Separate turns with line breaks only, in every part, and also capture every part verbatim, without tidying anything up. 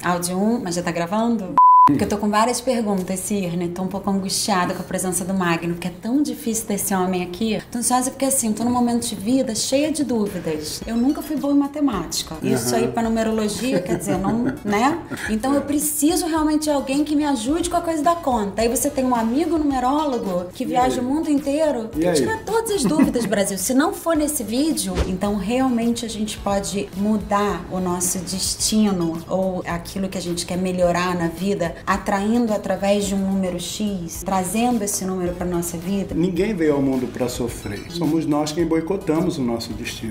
Áudio um, mas já tá gravando? Porque eu tô com várias perguntas, Cirne. Tô um pouco angustiada com a presença do Magno, porque é tão difícil ter esse homem aqui. Tô ansiosa porque, assim, tô num momento de vida cheia de dúvidas. Eu nunca fui boa em matemática. Isso uhum. aí pra numerologia, quer dizer, não, né? Então eu preciso realmente de alguém que me ajude com a coisa da conta. Aí você tem um amigo numerólogo que viaja o mundo inteiro e tira todas as dúvidas, Brasil. Se não for nesse vídeo, então realmente a gente pode mudar o nosso destino ou aquilo que a gente quer melhorar na vida, atraindo através de um número X, trazendo esse número para nossa vida.
Ninguém veio ao mundo para sofrer. Somos nós quem boicotamos o nosso destino.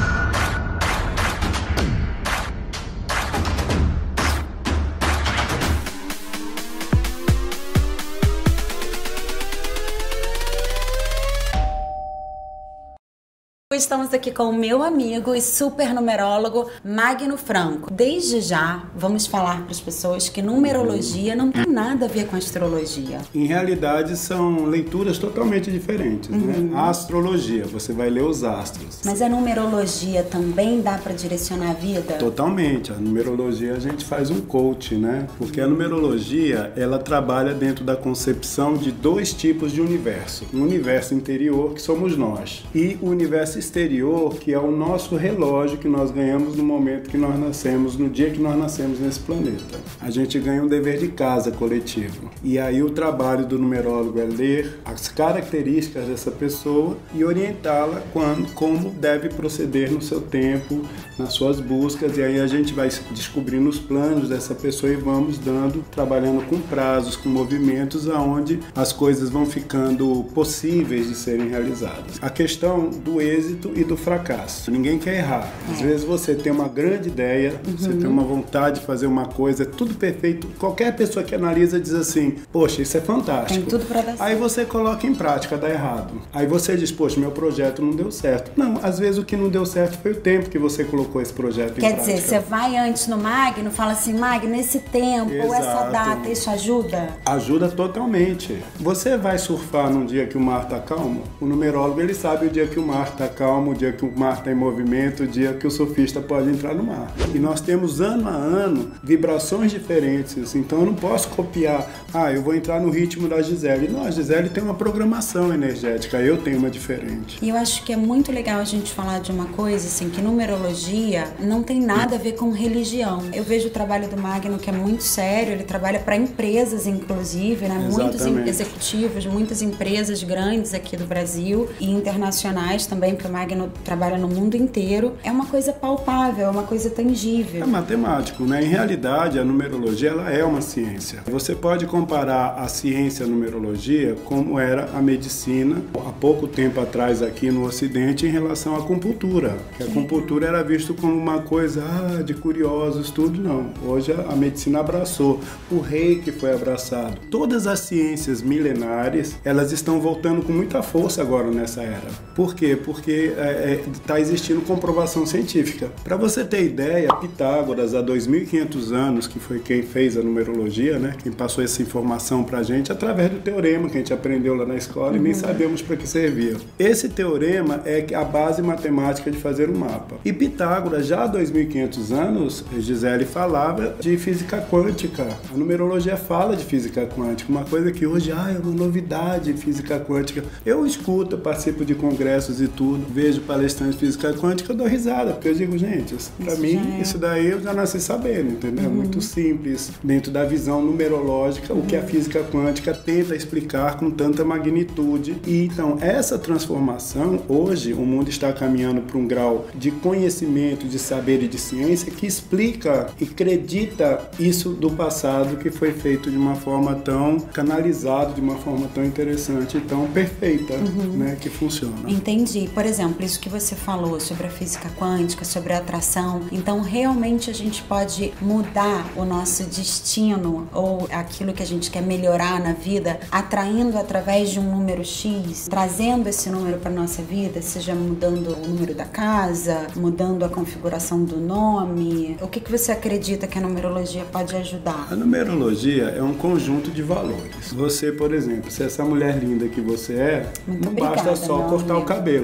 Estamos aqui com o meu amigo e super numerólogo Magno Franco. Desde já, vamos falar para as pessoas que numerologia não tem nada a ver com astrologia.
Em realidade, são leituras totalmente diferentes, uhum. né? A astrologia, você vai ler os astros.
Mas a numerologia também dá para direcionar a vida?
Totalmente. A numerologia, a gente faz um coach, né? Porque a numerologia, ela trabalha dentro da concepção de dois tipos de universo. Um universo interior, que somos nós, e o universo exterior, que é o nosso relógio que nós ganhamos no momento que nós nascemos, no dia que nós nascemos nesse planeta. A gente ganha um dever de casa coletivo. E aí o trabalho do numerólogo é ler as características dessa pessoa e orientá-la quando, como deve proceder no seu tempo, nas suas buscas, e aí a gente vai descobrindo os planos dessa pessoa e vamos dando, trabalhando com prazos, com movimentos, aonde as coisas vão ficando possíveis de serem realizadas. A questão do êxito e do fracasso. Ninguém quer errar. Às é. vezes você tem uma grande ideia, uhum. você tem uma vontade de fazer uma coisa, é tudo perfeito. Qualquer pessoa que analisa diz assim, poxa, isso é fantástico.
Tem tudo pra dar certo.
Aí você coloca em prática, dá errado. Aí você diz, poxa, meu projeto não deu certo. Não, às vezes o que não deu certo foi o tempo que você colocou esse projeto em
Quer
prática.
dizer, você vai antes no Magno, fala assim, Magno, nesse tempo,
Exato.
ou essa data, isso ajuda?
Ajuda totalmente. Você vai surfar num dia que o mar tá calmo? O numerólogo, ele sabe o dia que o mar tá calmo, o dia que o mar está em movimento, o dia que o surfista pode entrar no mar. E nós temos ano a ano vibrações diferentes, então eu não posso copiar, ah, eu vou entrar no ritmo da Gisele. Não, a Gisele tem uma programação energética, eu tenho uma diferente.
E eu acho que é muito legal a gente falar de uma coisa, assim, que numerologia não tem nada a ver com religião. Eu vejo o trabalho do Magno que é muito sério, ele trabalha para empresas, inclusive, né? Muitos executivos, muitas empresas grandes aqui do Brasil e internacionais também, porque o Magno trabalha no mundo inteiro. É uma coisa palpável, é uma coisa tangível.
É matemático, né? Em realidade, a numerologia, ela é uma ciência. Você pode comparar a ciência e a numerologia como era a medicina há pouco tempo atrás aqui no Ocidente em relação à acupuntura. Que a acupuntura era visto como uma coisa ah, de curiosos, tudo. Não. Hoje a medicina abraçou. O reiki foi abraçado. Todas as ciências milenares, elas estão voltando com muita força agora nessa era. Por quê? Porque está é, existindo comprovação científica. Para você ter ideia, Pitágoras, há dois mil e quinhentos anos, que foi quem fez a numerologia, né, quem passou essa informação para a gente, através do teorema que a gente aprendeu lá na escola, uhum. e nem sabemos para que servia. Esse teorema é a base matemática de fazer um mapa. E Pitágoras, já há dois mil e quinhentos anos, Gisele falava de física quântica. A numerologia fala de física quântica, uma coisa que hoje ah, é uma novidade, física quântica. Eu escuto, eu participo de congressos e tudo, vejo palestrantes de física quântica, eu dou risada, porque eu digo, gente, para mim, é. isso daí eu já nasci sabendo, entendeu? Uhum. É muito simples, dentro da visão numerológica, uhum. o que a física quântica tenta explicar com tanta magnitude. E então, essa transformação, hoje, o mundo está caminhando para um grau de conhecimento, de saber e de ciência que explica e acredita isso do passado que foi feito de uma forma tão canalizada, de uma forma tão interessante e tão perfeita, uhum. né, que funciona.
Entendi. Por exemplo, isso que você falou sobre a física quântica, sobre a atração, então realmente a gente pode mudar o nosso destino ou aquilo que a gente quer melhorar na vida, atraindo através de um número X, trazendo esse número para nossa vida, seja mudando o número da casa, mudando a configuração do nome. O que que você acredita que a numerologia pode ajudar?
A numerologia é um conjunto de valores. Você, por exemplo, se essa mulher linda que você é, Muito não obrigada, basta só cortar amigo. o cabelo. Você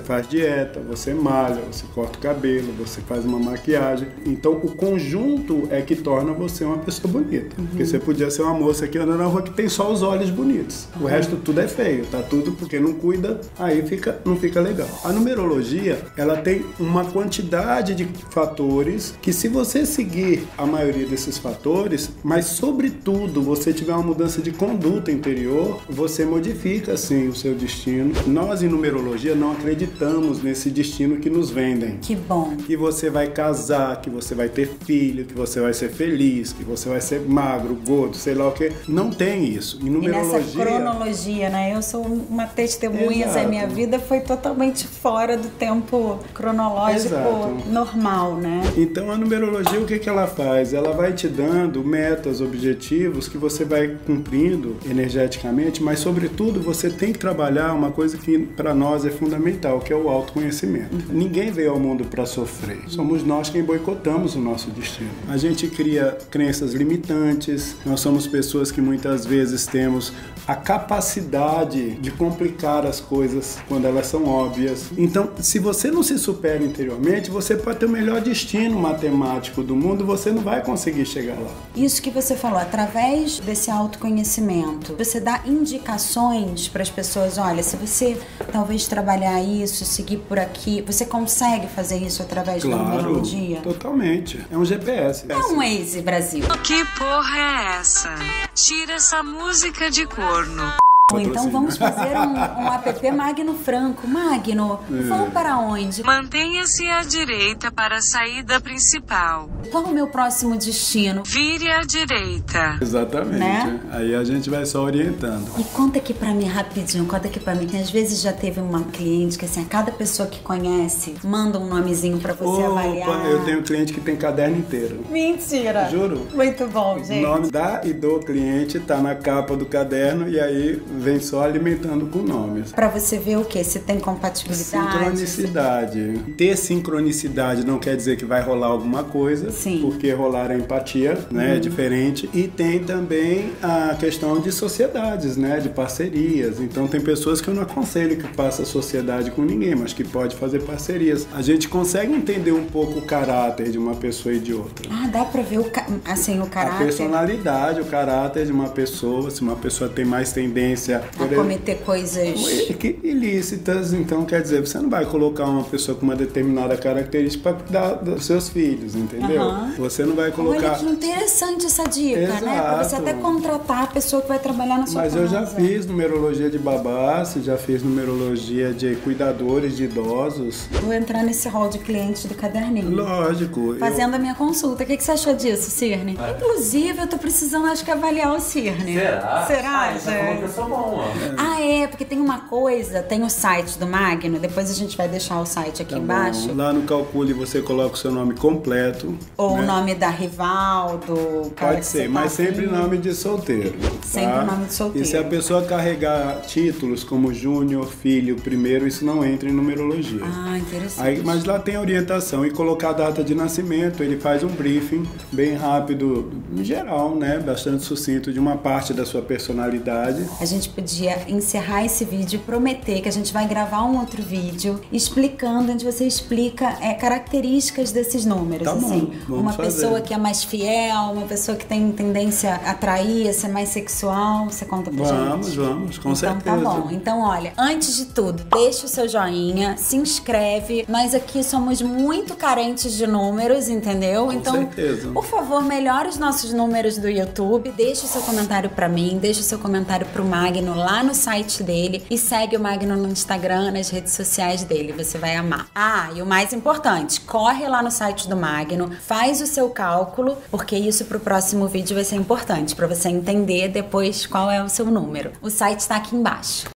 faz dieta, você malha, você corta o cabelo, você faz uma maquiagem. Então o conjunto é que torna você uma pessoa bonita. Uhum. Porque você podia ser uma moça que anda na rua que tem só os olhos bonitos. Uhum. O resto tudo é feio, tá tudo porque não cuida, aí fica, não fica legal. A numerologia, ela tem uma quantidade de fatores que, se você seguir a maioria desses fatores, mas sobretudo você tiver uma mudança de conduta interior, você modifica sim o seu destino. Nós em numerologia não acreditamos nesse destino que nos vendem.
Que bom.
Que você vai casar, que você vai ter filho, que você vai ser feliz, que você vai ser magro, gordo, sei lá o que. Não tem isso. Em numerologia...
E nessa cronologia, né? Eu sou uma testemunha, a minha vida foi totalmente fora do tempo cronológico Exato. normal, né?
Então a numerologia, o que que ela faz? Ela vai te dando metas, objetivos que você vai cumprindo energeticamente, mas sobretudo você tem que trabalhar uma coisa que para nós é fundamental, que é o autoconhecimento. Uhum. Ninguém veio ao mundo para sofrer. Somos nós quem boicotamos o nosso destino. A gente cria crenças limitantes, nós somos pessoas que muitas vezes temos a capacidade de complicar as coisas quando elas são óbvias. Então, se você não se supera interiormente, você pode ter o melhor destino matemático do mundo, você não vai conseguir chegar lá.
Isso que você falou, através desse autoconhecimento, você dá indicações para as pessoas, olha, se você talvez trabalhar isso, seguir por aqui, você consegue fazer isso através
claro,
da numerologia?
Totalmente. É um G P S.
É um Waze Brasil.
Que porra é essa? Tira essa música de corno.
Ou então vamos fazer um, um app Magno Franco. Magno, é. vão para onde?
Mantenha-se à direita para a saída principal.
Qual o meu próximo destino?
Vire à direita.
Exatamente. Né? Aí a gente vai só orientando.
E conta aqui pra mim rapidinho, conta aqui pra mim. Que às vezes já teve uma cliente que assim, a cada pessoa que conhece, manda um nomezinho pra você
Opa,
avaliar.
Eu tenho cliente que tem caderno inteiro.
Mentira.
Juro.
Muito bom, gente.
O nome da e do cliente tá na capa do caderno e aí vem só alimentando com nomes.
Pra você ver o quê? Se tem compatibilidade.
Sincronicidade. Se... Ter sincronicidade não quer dizer que vai rolar alguma coisa.
Sim.
Porque rolar a empatia, né? Uhum. É diferente. E tem também a questão de sociedades, né? De parcerias. Então tem pessoas que eu não aconselho que faça sociedade com ninguém, mas que pode fazer parcerias. A gente consegue entender um pouco o caráter de uma pessoa e de outra.
Ah, dá pra ver o, ca... assim, o caráter.
A personalidade, o caráter de uma pessoa. Se uma pessoa tem mais tendência
a cometer coisas
ilícitas, então quer dizer, você não vai colocar uma pessoa com uma determinada característica para cuidar dos seus filhos, entendeu? Uhum. Você não vai colocar...
Olha que interessante essa dica,
Exato.
Né? Pra você até contratar a pessoa que vai trabalhar na sua
Mas
casa.
eu já fiz numerologia de babás, já fiz numerologia de cuidadores de idosos.
Vou entrar nesse rol de clientes do caderninho.
Lógico.
Fazendo
eu...
a minha consulta. O que, que você achou disso, Cirne? É. Inclusive, eu tô precisando, acho que, avaliar o Cirne.
Será?
Será,
ah, gente? É uma pessoa boa.
É. Ah, é, porque tem uma coisa, tem o site do Magno, depois a gente vai deixar o site aqui tá embaixo.
Bom. Lá no Calcule você coloca o seu nome completo.
Ou
né?
o nome da rival, do cara
Pode
que
ser,
você
mas
tá
sempre nome de solteiro.
Sempre
tá?
nome de solteiro.
E se a pessoa carregar títulos como Júnior, Filho, Primeiro, isso não entra em numerologia.
Ah, interessante.
Aí, mas lá tem orientação e colocar a data de nascimento, ele faz um briefing bem rápido, em geral, né? Bastante sucinto de uma parte da sua personalidade.
A gente podia encerrar esse vídeo e prometer que a gente vai gravar um outro vídeo explicando, onde você explica é, características desses números.
Tá
assim,
bom,
uma
fazer.
pessoa que é mais fiel, uma pessoa que tem tendência a atrair, a ser mais sexual, você conta pra
vamos,
gente?
Vamos, vamos, com
então,
certeza.
Então tá bom. Então, olha, antes de tudo, deixa o seu joinha, se inscreve. Nós aqui somos muito carentes de números, entendeu?
Com
então,
certeza.
Por favor, melhore os nossos números do YouTube, deixa o seu comentário pra mim, deixa o seu comentário pro Magno lá no site dele e segue o Magno no Instagram, nas redes sociais dele, você vai amar. Ah, e o mais importante, corre lá no site do Magno, faz o seu cálculo, porque isso pro próximo vídeo vai ser importante, pra você entender depois qual é o seu número. O site tá aqui embaixo.